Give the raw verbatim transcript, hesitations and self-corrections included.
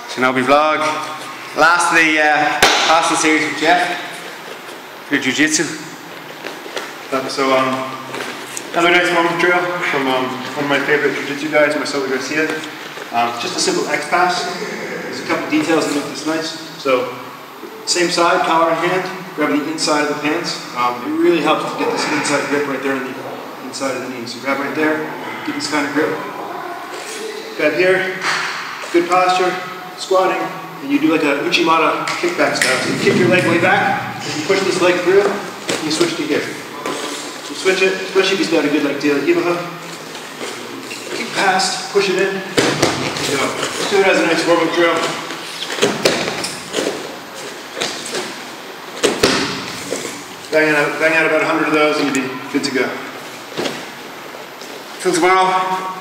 Shinobi vlog. Last of the uh, passing series with Jeff for Jiu-Jitsu. So um, another nice warm-up drill from um, one of my favorite Jiu-Jitsu guys, Marcelo Garcia. Um, just a simple X pass. There's a couple details that make this nice. So same side, collar in hand, grab the inside of the pants. Um, it really helps to get this inside grip right there on the inside of the knee. So grab right there, get this kind of grip. Grab here, good posture, squatting, and you do like a Uchimata kickback style. So you kick your leg way back, and you push this leg through, and you switch to here. So switch it, especially if you've got a good like De La Riva hook. Kick past, push it in, and go. Let's do it as a nice warm-up drill. Bang out, bang out about a hundred of those and you'll be good to go. Till tomorrow.